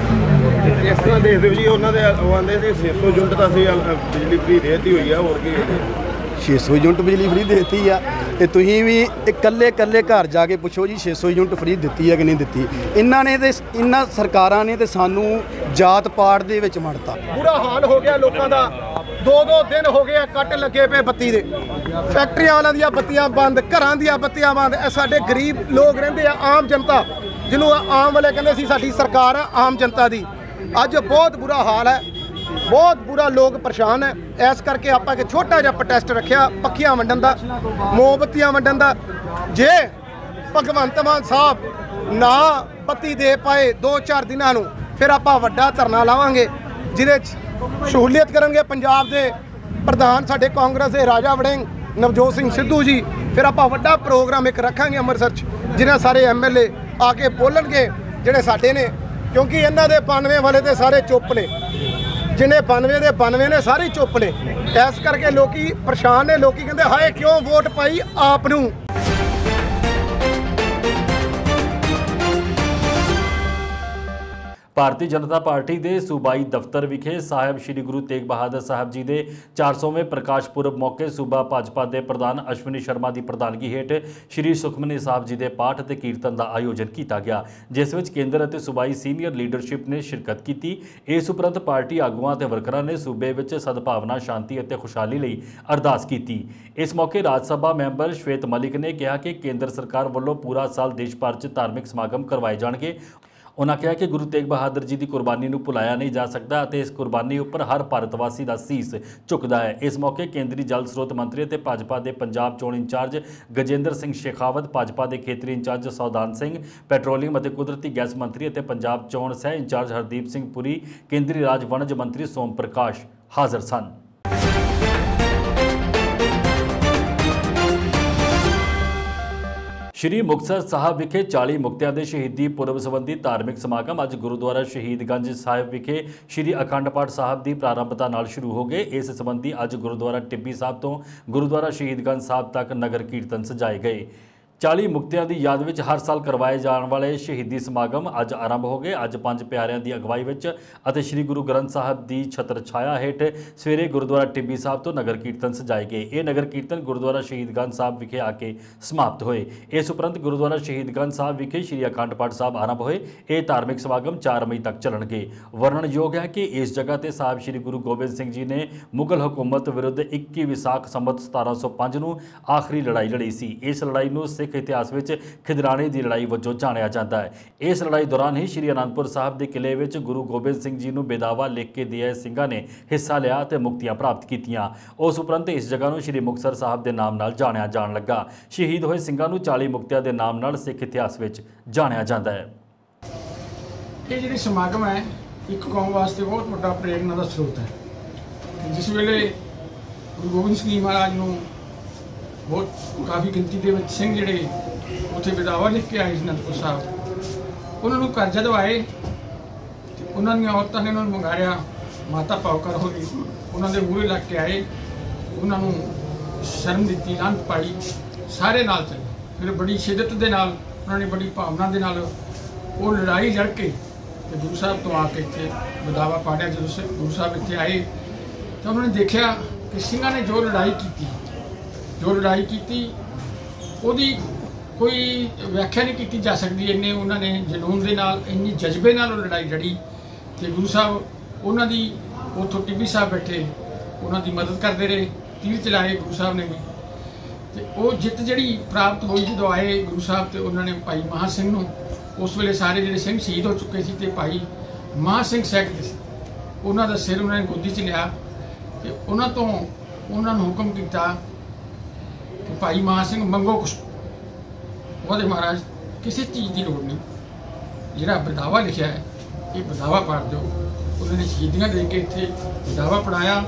इस तरह देखते हो जी उन्होंने आते थे छे सौ यूनिट तो बिजली फ्री देती हुई है और छे सौ यूनिट बिजली फ्री देती है तो तुसीं भी इकल्ले कल्ले घर जाके पुछो जी छे सौ यूनिट फ्री दी है कि नहीं दी। इन्हों ने तो इन्होंने सरकारां ने तो सानू जात पात दे विच मड़ता। बुरा हाल हो गया लोगों का, दो दो दिन हो गए कट लगे पे बत्ती दे, फैक्ट्रियां वालों दी बत्तियां बंद, घरां दी बत्तियां बंद। साडे गरीब लोग रहिंदे आ, आम जनता जिन्हों आम वाले कहंदे सी साडी सरकार है आम जनता दी, अज बहुत बुरा हाल है, बहुत बुरा लोग परेशान है। इस करके आप एक छोटा जिहा प्रोटेस्ट रखिया पक्खियां वंडन का, मोमबत्तियां वंडन का। जे भगवंत मान साहब ना बत्ती दे पाए दो चार दिनों नूं, फिर आप वड्डा धरना लावांगे जिहदे सहूलियत करनगे पंजाब के प्रधान साडे कांग्रेस के राजा वड़िंग नवजोत सिंह सिद्धू जी। फिर आप वड्डा प्रोग्राम एक रखांगे अमृतसर च, जिन्हें सारे एम एल ए आके बोलणगे जिहड़े साडे ने, क्योंकि इन्हों के बानवे वाले तो सारे चुप ने, जिन्हें बानवे के बानवे ने सारे चुप ने। इस करके लोग परेशान ने, लोग कहते हाय क्यों वोट पाई आप नूं। भारतीय जनता पार्टी के सूबाई दफ्तर विखे साहिब श्री गुरु तेग बहादुर साहब जी के चार सौवें प्रकाश पुरब मौके सूबा भाजपा के प्रधान अश्विनी शर्मा की प्रधानगी हेठ श्री सुखमनी साहब जी के पाठ ते कीर्तन का आयोजन किया गया, जिस विच केंद्र और सूबाई सीनियर लीडरशिप ने शिरकत की। इस उपरंत पार्टी आगुआं ते वर्करां ने सूबे विच सद्भावना शांति और खुशहाली लई अरदास की। इस मौके राज सभा मैंबर श्वेत मलिक ने कहा कि केंद्र सरकार वालों पूरा साल देश भर च धार्मिक समागम करवाए जाएंगे। उन्होंने कहा कि गुरु तेग बहादुर जी की कुर्बानी को भुलाया नहीं जा सकता और इस कुर्बानी उपर हर भारतवासी का सीस झुकता है। इस मौके केंद्रीय जल स्रोत मंत्री और भाजपा के पंजाब चोण इंचार्ज गजेंद्र सिंह शेखावत, भाजपा के खेतरी इंचार्ज सौदान सिंह, पैट्रोलियम और कुदरती गैस मंत्री और पंजाब चोण सह इंचार्ज हरदीप सिंह पुरी, केंद्रीय राज वणज मंत्री सोम प्रकाश हाजिर सन। श्री मुक्तसर साहब विखे चाली मुक्तियां के शहीदी पुरब संबंधी धार्मिक समागम अज गुरुद्वारा शहीदगंज साहिब विखे श्री अखंड पाठ साहब की प्रारंभता नाल शुरू हो गए। इस संबंधी अज गुरुद्वारा टिब्बी साहब तो गुरुद्वारा शहीदगंज साहब तक नगर कीर्तन सजाए गए। ਚਾਲੀ ਮੁਕਤਿਆਂ ਦੀ ਯਾਦ ਵਿੱਚ ਹਰ ਸਾਲ ਕਰਵਾਏ ਜਾਣ ਵਾਲੇ ਸ਼ਹੀਦੀ ਸਮਾਗਮ ਅੱਜ ਆਰੰਭ ਹੋ ਗਏ। ਅੱਜ ਪੰਜ ਪਿਆਰਿਆਂ ਦੀ ਅਗਵਾਈ ਵਿੱਚ ਅਤੇ ਸ੍ਰੀ ਗੁਰੂ ਗ੍ਰੰਥ ਸਾਹਿਬ ਦੀ ਛਤਰ ਛਾਇਆ ਹੇਠ ਸਵੇਰੇ ਗੁਰਦੁਆਰਾ ਟਿੱਬੀ ਸਾਹਿਬ ਤੋਂ ਨਗਰ ਕੀਰਤਨ ਸਜਾਏ ਗਏ। ਇਹ ਨਗਰ ਕੀਰਤਨ ਗੁਰਦੁਆਰਾ ਸ਼ਹੀਦਗੰਜ ਸਾਹਿਬ ਵਿਖੇ ਆ ਕੇ ਸਮਾਪਤ ਹੋਏ। ਇਸ ਉਪਰੰਤ ਗੁਰਦੁਆਰਾ ਸ਼ਹੀਦਗੰਜ ਸਾਹਿਬ ਵਿਖੇ ਸ੍ਰੀ ਅਖੰਡ ਪਾਠ ਸਾਹਿਬ ਆਰੰਭ ਹੋਏ। ਇਹ ਧਾਰਮਿਕ ਸਮਾਗਮ ਚਾਰ ਮਈ ਤੱਕ ਚੱਲਣਗੇ। ਵਰਣਨਯੋਗ ਹੈ ਕਿ ਇਸ ਜਗ੍ਹਾ ਤੇ ਸਾਹਿਬ ਸ੍ਰੀ ਗੁਰੂ ਗੋਬਿੰਦ ਸਿੰਘ ਜੀ ਨੇ ਮੁਗਲ ਹਕੂਮਤ ਵਿਰੁੱਧ ਇੱਕੀ ਵਿਸਾਖ ਸੰਮਤ ਸਤਾਰਾਂ ਸੌ ਪੰਜ ਨੂੰ ਆਖਰੀ ਲੜਾਈ ਲੜੀ ਸੀ। ਇਸ ਲੜਾਈ ਨੂੰ ਸਿੱਖ ਇਤਿਹਾਸ ਵਿੱਚ ਖਿਦਰਾਣੇ ਦੀ ਲੜਾਈ ਵਜੋਂ ਜਾਣਿਆ ਜਾਂਦਾ ਹੈ। ਇਸ ਲੜਾਈ ਦੌਰਾਨ ਹੀ ਸ੍ਰੀ ਅਨੰਦਪੁਰ ਸਾਹਿਬ ਦੇ ਕਿਲੇ ਵਿੱਚ ਗੁਰੂ ਗੋਬਿੰਦ ਸਿੰਘ ਜੀ ਨੂੰ ਬੇਦਾਵਾ ਲਿਖ ਕੇ ਦੇ ਆਏ ਸਿੰਘਾਂ ਨੇ ਹਿੱਸਾ ਲਿਆ ਤੇ ਮੁਕਤੀਆਂ ਪ੍ਰਾਪਤ ਕੀਤੀਆਂ। ਉਸ ਉਪਰੰਤ ਇਸ ਜਗ੍ਹਾ ਨੂੰ ਸ੍ਰੀ ਮੁਕਤਸਰ ਸਾਹਿਬ ਦੇ ਨਾਮ ਨਾਲ ਜਾਣਿਆ ਜਾਣ ਲੱਗਾ। ਸ਼ਹੀਦ ਹੋਏ ਸਿੰਘਾਂ ਨੂੰ ਚਾਲੀ ਮੁਕਤਿਆਂ ਦੇ ਨਾਮ ਨਾਲ ਸਿੱਖ ਇਤਿਹਾਸ ਵਿੱਚ ਜਾਣਿਆ ਜਾਂਦਾ ਹੈ। ਇਹ ਜਿਹੜੀ ਸਮਾਗਮ ਹੈ ਇੱਕ ਕੌਮ ਵਾਸਤੇ ਬਹੁਤ ਵੱਡਾ ਪ੍ਰੇਰਨਾ ਦਾ ਸਰੋਤ ਹੈ। ਜਿਸ ਵੇਲੇ ਗੁਰੂ ਗੋਬਿੰਦ ਸਿੰਘ ਜੀ ਮਹਾਰਾਜ ਨੂੰ ਬਹੁਤ ਕਾਫੀ ਗਿਣਤੀ ਦੇ ਵਿੱਚ ਸਿੰਘ ਜਿਹੜੇ ਉੱਥੇ ਬੇਦਾਵਾ ਲਿਖ ਕੇ ਆਏ ਸੀ ਅਨੰਦਪੁਰ ਸਾਹਿਬ, ਉਹਨਾਂ ਨੂੰ ਘਰ ਜਦੋਂ ਆਏ ਤੇ ਉਹਨਾਂ ਦੀਆਂ ਔਰਤਾਂ ਨੇ ਉਹਨਾਂ ਨੂੰ ਮੰਗਾਰਿਆ, ਮਾਤਾ ਪਾਉਕਰ ਹੋ ਗਈ, ਉਹਨਾਂ ਦੇ ਮੂਹਰੇ ਲੱਗ ਕੇ ਆਏ, ਉਹਨਾਂ ਨੂੰ ਸ਼ਰਮ ਦਿੱਤੀ, ਲਾਂਤ ਪਾਈ, ਸਾਰੇ ਨਾਲ ਚੱਲੇ। ਫਿਰ ਬੜੀ ਸ਼ਿੱਦਤ ਦੇ ਨਾਲ ਉਹਨਾਂ ਨੇ ਬੜੀ ਭਾਵਨਾ ਦੇ ਨਾਲ ਉਹ ਲੜਾਈ ਲੜ ਕੇ ਤੇ ਗੁਰੂ ਸਾਹਿਬ ਤੋਂ ਆ ਕੇ ਇੱਥੇ ਬੇਦਾਵਾ ਪਾੜਿਆ। ਜਦੋਂ ਗੁਰੂ ਸਾਹਿਬ ਇੱਥੇ ਆਏ ਤਾਂ ਉਹਨਾਂ ਨੇ ਦੇਖਿਆ ਕਿ ਸਿੰਘਾਂ ਨੇ ਜੋ ਲੜਾਈ ਕੀਤੀ ਜੋ ਲੜਾਈ ਕੀਤੀ ਉਹਦੀ ਕੋਈ ਵਿਆਖਿਆ ਨਹੀਂ ਕੀਤੀ ਜਾ ਸਕਦੀ। ਇੰਨੇ ਉਹਨਾਂ ਨੇ ਜਨੂਨ ਦੇ ਨਾਲ, ਇੰਨੀ ਜਜ਼ਬੇ ਨਾਲ ਉਹ ਲੜਾਈ ਲੜੀ ਤੇ ਗੁਰੂ ਸਾਹਿਬ ਉਹਨਾਂ ਦੀ ਉੱਥੋਂ ਟਿੱਬੀ ਸਾਹਿਬ ਬੈਠੇ ਉਹਨਾਂ ਦੀ ਮਦਦ ਕਰਦੇ ਰਹੇ, ਤੀਰ ਚਲਾਏ ਗੁਰੂ ਸਾਹਿਬ ਨੇ ਵੀ। ਤੇ ਉਹ ਜਿੱਤ ਜਿਹੜੀ ਪ੍ਰਾਪਤ ਹੋਈ ਜਦੋਂ ਆਏ ਗੁਰੂ ਸਾਹਿਬ ਤੇ ਉਹਨਾਂ ਨੇ ਭਾਈ ਮਹਾਂ ਸਿੰਘ ਨੂੰ, ਉਸ ਵੇਲੇ ਸਾਰੇ ਜਿਹੜੇ ਸਿੰਘ ਸ਼ਹੀਦ ਹੋ ਚੁੱਕੇ ਸੀ ਤੇ ਭਾਈ ਮਹਾਂ ਸਿੰਘ ਸੈਕਟਰੀ ਸੀ, ਉਹਨਾਂ ਦਾ ਸਿਰ ਉਹਨਾਂ ਨੇ ਗੋਦੀ 'ਚ ਲਿਆ ਤੇ ਉਹਨਾਂ ਤੋਂ ਉਹਨਾਂ ਨੂੰ ਹੁਕਮ ਕੀਤਾ ਕਿ ਭਾਈ ਮਹਾਂ ਸਿੰਘ ਮੰਗੋ ਕੁਛ। ਉਹਦੇ ਮਹਾਰਾਜ ਕਿਸੇ ਚੀਜ਼ ਦੀ ਲੋੜ ਨਹੀਂ, ਜਿਹੜਾ ਬਦਾਵਾ ਲਿਖਿਆ ਹੈ ਇਹ ਬਦਾਵਾ ਪੜ੍ਹ ਦਿਓ। ਉਹਨਾਂ ਨੇ ਸ਼ਹੀਦੀਆਂ ਦੇ ਕੇ ਇੱਥੇ ਬਦਾਵਾ ਪੜ੍ਹਾਇਆ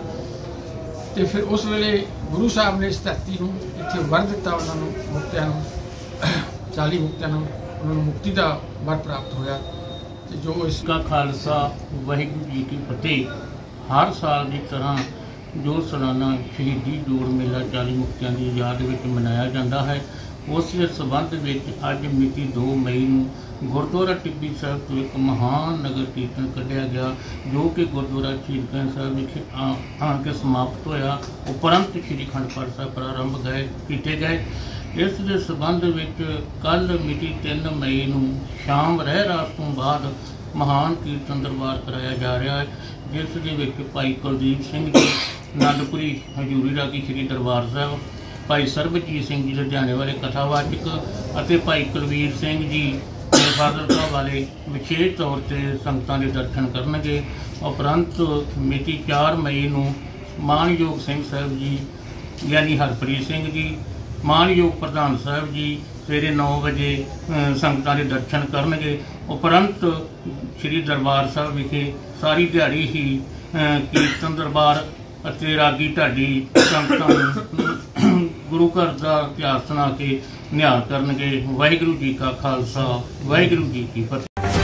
ਤੇ ਫਿਰ ਉਸ ਵੇਲੇ ਗੁਰੂ ਸਾਹਿਬ ਨੇ ਇਸ ਧਰਤੀ ਨੂੰ ਇੱਥੇ ਵਰ ਦਿੱਤਾ, ਉਹਨਾਂ ਨੂੰ ਮੁਕਤਿਆਂ ਨੂੰ, ਚਾਲੀ ਮੁਕਤਿਆਂ ਨੂੰ ਉਹਨਾਂ ਨੂੰ ਮੁਕਤੀ ਦਾ ਵਰ ਪ੍ਰਾਪਤ ਹੋਇਆ। ਤੇ ਜੋ ਇਸ ਦਾ ਖਾਲਸਾ ਵਾਹਿਗੁਰੂ ਜੀ ਕੀ ਫਤਿਹ। ਹਰ ਸਾਲ ਦੀ ਤਰ੍ਹਾਂ ਜੋ ਸਾਲਾਨਾ ਸ਼ਹੀਦੀ ਜੋੜ ਮੇਲਾ ਚਾਲੀ ਮੁਕਤਿਆਂ ਦੀ ਯਾਦ ਵਿੱਚ ਮਨਾਇਆ ਜਾਂਦਾ ਹੈ, ਉਸ ਦੇ ਸੰਬੰਧ ਵਿੱਚ ਅੱਜ ਮਿਤੀ ਦੋ ਮਈ ਨੂੰ ਗੁਰਦੁਆਰਾ ਟਿੱਬੀ ਸਾਹਿਬ ਤੋਂ ਇੱਕ ਮਹਾਨ ਨਗਰ ਕੀਰਤਨ ਕੱਢਿਆ ਗਿਆ, ਜੋ ਕਿ ਗੁਰਦੁਆਰਾ ਸ਼ਹੀਦਗੰਜ ਸਾਹਿਬ ਵਿਖੇ ਆ ਕੇ ਸਮਾਪਤ ਹੋਇਆ। ਉਪਰੰਤ ਸ੍ਰੀ ਅਖੰਡ ਪਾਠ ਸਾਹਿਬ ਪ੍ਰਾਰੰਭ ਗਏ ਕੀਤੇ ਗਏ। ਇਸ ਦੇ ਸੰਬੰਧ ਵਿੱਚ ਕੱਲ੍ਹ ਮਿਤੀ ਤਿੰਨ ਮਈ ਨੂੰ ਸ਼ਾਮ ਰਹਿ ਰਾਤ ਤੋਂ ਬਾਅਦ ਮਹਾਨ ਕੀਰਤਨ ਦਰਬਾਰ ਕਰਾਇਆ ਜਾ ਰਿਹਾ ਹੈ, ਜਿਸ ਦੇ ਵਿੱਚ ਭਾਈ ਕੁਲਦੀਪ ਸਿੰਘ ਜੀ ਅਨੰਦਪੁਰੀ ਹਜ਼ੂਰੀ ਰਾਗੀ ਸ੍ਰੀ ਦਰਬਾਰ ਸਾਹਿਬ, ਭਾਈ ਸਰਬਜੀਤ ਸਿੰਘ ਜੀ ਲੁਧਿਆਣੇ ਵਾਲੇ ਕਥਾਵਾਚਕ ਅਤੇ ਭਾਈ ਕੁਲਵੀਰ ਸਿੰਘ ਜੀ ਫਾਜ਼ਿਲਕਾ ਵਾਲੇ ਵਿਸ਼ੇਸ਼ ਤੌਰ 'ਤੇ ਸੰਗਤਾਂ ਦੇ ਦਰਸ਼ਨ ਕਰਨਗੇ। ਉਪਰੰਤ ਮਿਤੀ ਚਾਰ ਮਈ ਨੂੰ ਮਾਣਯੋਗ ਸਿੰਘ ਸਾਹਿਬ ਜੀ ਯਾਨੀ ਹਰਪ੍ਰੀਤ ਸਿੰਘ ਜੀ, ਮਾਣਯੋਗ ਪ੍ਰਧਾਨ ਸਾਹਿਬ ਜੀ ਸਵੇਰੇ ਨੌ ਵਜੇ ਸੰਗਤਾਂ ਦੇ ਦਰਸ਼ਨ ਕਰਨਗੇ। ਉਪਰੰਤ ਸ੍ਰੀ ਦਰਬਾਰ ਸਾਹਿਬ ਵਿਖੇ ਸਾਰੀ ਦਿਹਾੜੀ ਹੀ ਕੀਰਤਨ ਦਰਬਾਰ ਅਤੇ ਰਾਗੀ ਢਾਡੀ ਸੰਗਤਾਂ ਨੂੰ ਗੁਰੂ ਘਰ ਦਾ ਇਤਿਹਾਸ ਸੁਣਾ ਕੇ ਨਿਹਾਲ ਕਰਨਗੇ। ਵਾਹਿਗੁਰੂ ਜੀ ਕਾ ਖਾਲਸਾ, ਵਾਹਿਗੁਰੂ ਜੀ ਕੀ ਫਤਿਹ।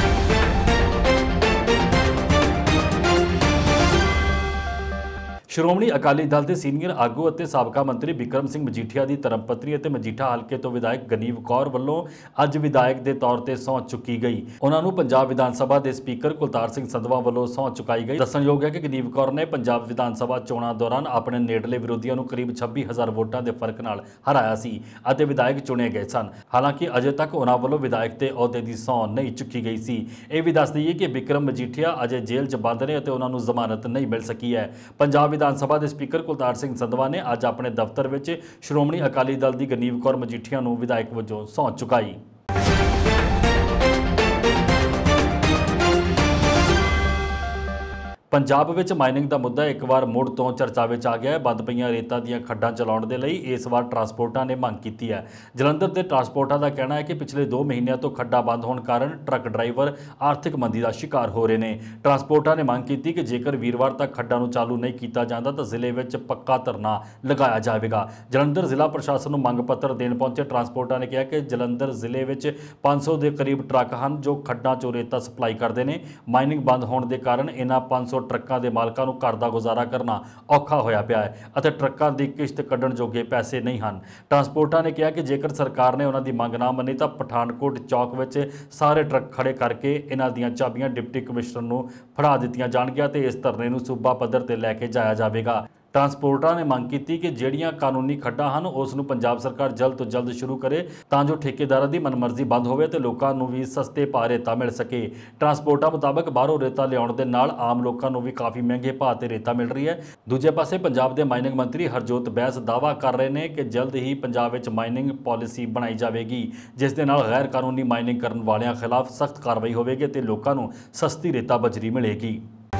ਸ਼੍ਰੋਮਣੀ ਅਕਾਲੀ ਦਲ ਦੇ ਸੀਨੀਅਰ ਆਗੂ ਅਤੇ ਸਾਬਕਾ ਮੰਤਰੀ ਬਿਕਰਮ ਸਿੰਘ ਮਜੀਠੀਆ ਦੀ ਧਰਮਪਤਨੀ ਅਤੇ ਮਜੀਠਾ ਹਲਕੇ ਤੋਂ ਵਿਧਾਇਕ ਗਨੀਵ ਕੌਰ ਵੱਲੋਂ ਅੱਜ ਵਿਧਾਇਕ ਦੇ ਤੌਰ ਤੇ ਸਹੁੰ ਚੁੱਕੀ ਗਈ। ਉਹਨਾਂ ਨੂੰ ਪੰਜਾਬ ਵਿਧਾਨ ਸਭਾ ਦੇ ਸਪੀਕਰ ਕੁਲਤਾਰ ਸਿੰਘ ਸੰਧਵਾ ਵੱਲੋਂ ਸਹੁੰ ਚੁਕਾਈ ਗਈ। ਦੱਸਣਯੋਗ ਹੈ ਕਿ ਗਨੀਵ ਕੌਰ ਨੇ ਪੰਜਾਬ ਵਿਧਾਨ ਸਭਾ ਚੋਣਾਂ ਦੌਰਾਨ ਆਪਣੇ ਨੇੜਲੇ ਵਿਰੋਧੀਆਂ ਨੂੰ ਕਰੀਬ ਛੱਬੀ ਹਜ਼ਾਰ ਵੋਟਾਂ ਦੇ ਫਰਕ ਨਾਲ ਹਰਾਇਆ ਸੀ ਅਤੇ ਵਿਧਾਇਕ ਚੁਣੇ ਗਏ ਸਨ। ਹਾਲਾਂਕਿ ਅਜੇ ਤੱਕ ਉਹਨਾਂ ਵੱਲੋਂ ਵਿਧਾਇਕ ਦੇ ਅਹੁਦੇ ਦੀ ਸਹੁੰ ਨਹੀਂ ਚੁੱਕੀ ਗਈ ਸੀ। ਇਹ ਵੀ ਦੱਸ ਦਈਏ ਕਿ ਬਿਕਰਮ ਮਜੀਠੀਆ ਅਜੇ ਜੇਲ੍ਹ 'ਚ ਬੰਦ ਨੇ ਅਤੇ ਉਹਨਾਂ ਨੂੰ ਜ਼ਮਾਨਤ ਨਹੀਂ ਮਿਲ ਸਕੀ ਹੈ। ਪੰਜਾਬ ਵਿਧਾਨ ਸਭਾ ਦੇ ਸਪੀਕਰ ਕੁਲਤਾਰ ਸਿੰਘ ਸੰਧਵਾ ਨੇ ਅੱਜ ਆਪਣੇ ਦਫ਼ਤਰ ਵਿੱਚ ਸ਼੍ਰੋਮਣੀ ਅਕਾਲੀ ਦਲ ਦੀ ਗਨੀਵ ਕੌਰ ਮਜੀਠੀਆ ਨੂੰ ਵਿਧਾਇਕ ਵਜੋਂ ਸਹੁੰ ਚੁਕਾਈ। ਪੰਜਾਬ ਵਿੱਚ ਮਾਈਨਿੰਗ ਦਾ ਮੁੱਦਾ ਇੱਕ ਵਾਰ ਮੁੜ ਤੋਂ ਚਰਚਾ ਵਿੱਚ ਆ ਗਿਆ ਹੈ। ਬੰਦ ਪਈਆਂ ਰੇਤਾਂ ਦੀਆਂ ਖੱਡਾਂ ਚਲਾਉਣ ਦੇ ਲਈ ਇਸ ਵਾਰ ਟਰਾਂਸਪੋਰਟਾਂ ਨੇ ਮੰਗ ਕੀਤੀ ਹੈ। ਜਲੰਧਰ ਦੇ ਟਰਾਂਸਪੋਰਟਾਂ ਦਾ ਕਹਿਣਾ ਹੈ ਕਿ ਪਿਛਲੇ ਦੋ ਮਹੀਨਿਆਂ ਤੋਂ ਖੱਡਾਂ ਬੰਦ ਹੋਣ ਕਾਰਨ ਟਰੱਕ ਡਰਾਈਵਰ ਆਰਥਿਕ ਮੰਦੀ ਦਾ ਸ਼ਿਕਾਰ ਹੋ ਰਹੇ ਨੇ। ਟਰਾਂਸਪੋਰਟਾਂ ਨੇ ਮੰਗ ਕੀਤੀ ਕਿ ਜੇਕਰ ਵੀਰਵਾਰ ਤੱਕ ਖੱਡਾਂ ਨੂੰ ਚਾਲੂ ਨਹੀਂ ਕੀਤਾ ਜਾਂਦਾ ਤਾਂ ਜ਼ਿਲ੍ਹੇ ਵਿੱਚ ਪੱਕਾ ਧਰਨਾ ਲਗਾਇਆ ਜਾਵੇਗਾ। ਜਲੰਧਰ ਜ਼ਿਲ੍ਹਾ ਪ੍ਰਸ਼ਾਸਨ ਨੂੰ ਮੰਗ ਪੱਤਰ ਦੇਣ ਪਹੁੰਚੇ ਟਰਾਂਸਪੋਰਟਾਂ ਨੇ ਕਿਹਾ ਕਿ ਜਲੰਧਰ ਜ਼ਿਲ੍ਹੇ ਵਿੱਚ ਪੰਜ ਸੌ ਦੇ ਕਰੀਬ ਟਰੱਕ ਹਨ ਜੋ ਖੱਡਾਂ ਚੋਂ ਰੇਤਾ ਸਪਲਾਈ ਕਰਦੇ ਨੇ। ਮਾਈਨਿੰਗ ਬੰਦ ਹੋਣ ਦੇ ਕਾਰਨ ਇਹਨਾਂ ਪੰਜ ਸੌ ਟਰੱਕਾਂ ਦੇ ਮਾਲਕਾਂ ਨੂੰ ਘਰ ਦਾ ਗੁਜ਼ਾਰਾ ਕਰਨਾ ਔਖਾ ਹੋਇਆ ਪਿਆ ਹੈ ਅਤੇ ਟਰੱਕਾਂ ਦੀ ਕਿਸ਼ਤ ਕੱਢਣ ਜੋਗੇ ਪੈਸੇ ਨਹੀਂ ਹਨ। ਟਰਾਂਸਪੋਰਟਾਂ ਨੇ ਕਿਹਾ ਕਿ ਜੇਕਰ ਸਰਕਾਰ ਨੇ ਉਹਨਾਂ ਦੀ ਮੰਗ ਨਾ ਮੰਨੀ ਤਾਂ ਪਠਾਨਕੋਟ ਚੌਕ ਵਿੱਚ ਸਾਰੇ ਟਰੱਕ ਖੜੇ ਕਰਕੇ ਇਹਨਾਂ ਦੀਆਂ ਚਾਬੀਆਂ ਡਿਪਟੀ ਕਮਿਸ਼ਨਰ ਨੂੰ ਫੜਾ ਦਿੱਤੀਆਂ ਜਾਣਗੀਆਂ ਤੇ ਇਸ ਧਰਨੇ ਨੂੰ ਸੂਬਾ ਪੱਧਰ ਤੇ ਲੈ ਕੇ ਜਾਇਆ ਜਾਵੇਗਾ। ਟਰਾਂਸਪੋਰਟਰਾਂ ਨੇ ਮੰਗ ਕੀਤੀ ਕਿ ਜਿਹੜੀਆਂ ਕਾਨੂੰਨੀ ਖੱਡਾਂ ਹਨ ਉਸ ਨੂੰ ਪੰਜਾਬ ਸਰਕਾਰ ਜਲਦ ਤੋਂ ਜਲਦ ਸ਼ੁਰੂ ਕਰੇ ਤਾਂ ਜੋ ਠੇਕੇਦਾਰਾਂ ਦੀ ਮਨਮਰਜ਼ੀ ਬੰਦ ਹੋਵੇ ਤੇ ਲੋਕਾਂ ਨੂੰ ਵੀ ਸਸਤੇ ਭਾਅ ਰੇਤਾ ਮਿਲ ਸਕੇ। ਟਰਾਂਸਪੋਰਟਾਂ ਮੁਤਾਬਕ ਬਾਹਰੋਂ ਰੇਤਾ ਲਿਆਉਣ ਦੇ ਨਾਲ ਆਮ ਲੋਕਾਂ ਨੂੰ ਵੀ ਕਾਫੀ ਮਹਿੰਗੇ ਭਾਅ ਤੇ ਰੇਤਾ ਮਿਲ ਰਹੀ ਹੈ। ਦੂਜੇ ਪਾਸੇ ਪੰਜਾਬ ਦੇ ਮਾਈਨਿੰਗ ਮੰਤਰੀ ਹਰਜੋਤ ਬੈਂਸ ਦਾਅਵਾ ਕਰ ਰਹੇ ਨੇ ਕਿ ਜਲਦ ਹੀ ਪੰਜਾਬ ਵਿੱਚ ਮਾਈਨਿੰਗ ਪਾਲਿਸੀ ਬਣਾਈ ਜਾਵੇਗੀ ਜਿਸ ਦੇ ਨਾਲ ਗੈਰ ਕਾਨੂੰਨੀ ਮਾਈਨਿੰਗ ਕਰਨ ਵਾਲਿਆਂ ਖਿਲਾਫ ਸਖਤ ਕਾਰਵਾਈ ਹੋਵੇਗੀ ਤੇ ਲੋਕਾਂ ਨੂੰ ਸਸਤੀ ਰੇਤਾ ਬਜਰੀ ਮਿਲੇਗੀ।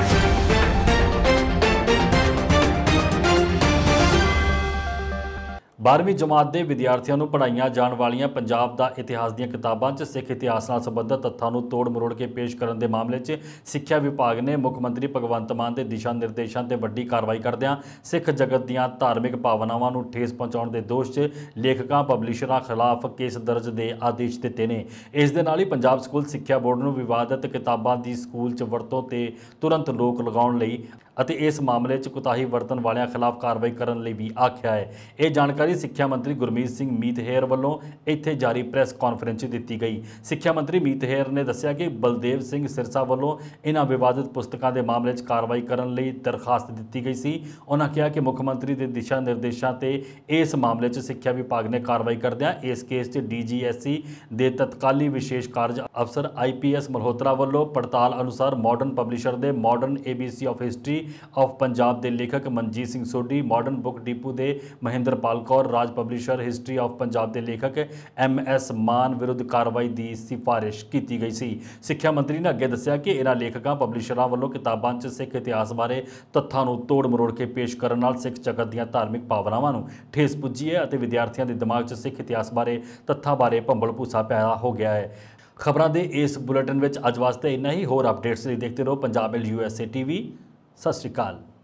ਬਾਰ੍ਹਵੀਂ ਜਮਾਤ ਦੇ ਵਿਦਿਆਰਥੀਆਂ ਨੂੰ ਪੜ੍ਹਾਈਆਂ ਜਾਣ ਵਾਲੀਆਂ ਪੰਜਾਬ ਦਾ ਇਤਿਹਾਸ ਦੀਆਂ ਕਿਤਾਬਾਂ 'ਚ ਸਿੱਖ ਇਤਿਹਾਸ ਨਾਲ ਸੰਬੰਧਿਤ ਤੱਥਾਂ ਨੂੰ ਤੋੜ ਮਰੋੜ ਕੇ ਪੇਸ਼ ਕਰਨ ਦੇ ਮਾਮਲੇ 'ਚ ਸਿੱਖਿਆ ਵਿਭਾਗ ਨੇ ਮੁੱਖ ਮੰਤਰੀ ਭਗਵੰਤ ਮਾਨ ਦੇ ਦਿਸ਼ਾ ਨਿਰਦੇਸ਼ਾਂ ਤੇ ਵੱਡੀ ਕਾਰਵਾਈ ਕਰਦਿਆਂ ਸਿੱਖ ਜਗਤ ਦੀਆਂ ਧਾਰਮਿਕ ਭਾਵਨਾਵਾਂ ਨੂੰ ਠੇਸ ਪਹੁੰਚਾਉਣ ਦੇ ਦੋਸ਼ 'ਚ ਲੇਖਕਾਂ ਪਬਲਿਸ਼ਰਾਂ ਖਿਲਾਫ ਕੇਸ ਦਰਜ ਦੇ ਆਦੇਸ਼ ਦਿੱਤੇ ਨੇ। ਇਸ ਦੇ ਨਾਲ ਹੀ ਪੰਜਾਬ ਸਕੂਲ ਸਿੱਖਿਆ ਬੋਰਡ ਨੂੰ ਵਿਵਾਦਤ ਕਿਤਾਬਾਂ ਦੀ ਸਕੂਲ 'ਚ ਵਰਤੋਂ ਤੇ ਤੁਰੰਤ ਰੋਕ ਲਗਾਉਣ ਲਈ ਅਤੇ ਇਸ ਮਾਮਲੇ 'ਚ ਕੁਤਾਹੀ ਵਰਤਣ ਵਾਲਿਆਂ ਖਿਲਾਫ ਕਾਰਵਾਈ ਕਰਨ ਲਈ ਵੀ ਆਖਿਆ ਹੈ। ਇਹ ਜਾਣਕਾਰੀ ਸਿੱਖਿਆ ਮੰਤਰੀ ਗੁਰਮੀਤ ਸਿੰਘ ਮੀਤਹੇਰ ਵੱਲੋਂ ਇੱਥੇ ਜਾਰੀ ਪ੍ਰੈਸ ਕਾਨਫਰੰਸ 'ਚ ਦਿੱਤੀ ਗਈ। ਸਿੱਖਿਆ ਮੰਤਰੀ ਮੀਤਹੇਰ ਨੇ ਦੱਸਿਆ ਕਿ ਬਲਦੇਵ ਸਿੰਘ ਸਿਰਸਾ ਵੱਲੋਂ ਇਹਨਾਂ ਵਿਵਾਦਿਤ ਪੁਸਤਕਾਂ ਦੇ ਮਾਮਲੇ 'ਚ ਕਾਰਵਾਈ ਕਰਨ ਲਈ ਦਰਖਾਸਤ ਦਿੱਤੀ ਗਈ ਸੀ। ਉਹਨਾਂ ਕਿਹਾ ਕਿ ਮੁੱਖ ਮੰਤਰੀ ਦੇ ਦਿਸ਼ਾ ਨਿਰਦੇਸ਼ਾਂ ਤੇ ਇਸ ਮਾਮਲੇ 'ਚ ਸਿੱਖਿਆ ਵਿਭਾਗ ਨੇ ਕਾਰਵਾਈ ਕਰਦਿਆਂ ਇਸ ਕੇਸ 'ਚ ਡੀ ਜੀ ਐਸ ਸੀ ਦੇ ਤਤਕਾਲੀ ਵਿਸ਼ੇਸ਼ ਕਾਰਜ ਅਫਸਰ ਆਈ ਪੀ ਐਸ ਮਲਹੋਤਰਾ ਵੱਲੋਂ ਪੜਤਾਲ ਅਨੁਸਾਰ ਮਾਡਰਨ ਪਬਲਿਸ਼ਰ ਦੇ modern A B C of history of Punjab ਦੇ ਲੇਖਕ Manjit Singh Sodhi, modern book depot ਦੇ Mahinderpal Kaur, Raj publisher history of Punjab ਦੇ ਲੇਖਕ ਐਮ ਐਸ ਮਾਨ ਵਿਰੁੱਧ ਕਾਰਵਾਈ ਦੀ ਸਿਫਾਰਿਸ਼ ਕੀਤੀ ਗਈ ਸੀ। ਸਿੱਖਿਆ ਮੰਤਰੀ ਨੇ ਅੱਗੇ ਦੱਸਿਆ ਕਿ ਇਹਨਾਂ ਲੇਖਕਾਂ ਪਬਲਿਸ਼ਰਾਂ ਵੱਲੋਂ ਕਿਤਾਬਾਂ 'ਚ ਸਿੱਖ ਇਤਿਹਾਸ ਬਾਰੇ ਤੱਥਾਂ ਨੂੰ ਤੋੜ ਮਰੋੜ ਕੇ ਪੇਸ਼ ਕਰਨ ਨਾਲ ਸਿੱਖ ਜਗਤ ਦੀਆਂ ਧਾਰਮਿਕ ਭਾਵਨਾਵਾਂ ਨੂੰ ਠੇਸ ਪੁੱਜੀ ਹੈ ਅਤੇ ਵਿਦਿਆਰਥੀਆਂ ਦੇ ਦਿਮਾਗ 'ਚ ਸਿੱਖ ਇਤਿਹਾਸ ਬਾਰੇ ਤੱਥਾਂ ਬਾਰੇ ਭੰਬਲ ਭੂਸਾ ਪੈਦਾ ਹੋ ਗਿਆ ਹੈ। ਖਬਰਾਂ ਦੇ ਇਸ ਬੁਲੇਟਿਨ ਵਿੱਚ ਅੱਜ ਵਾਸਤੇ ਇੰਨਾ ਹੀ। ਹੋਰ ਅਪਡੇਟਸ ਲਈ ਦੇਖਦੇ ਰਹੋ Punjab mail U S A T V. Sat Sri Akal.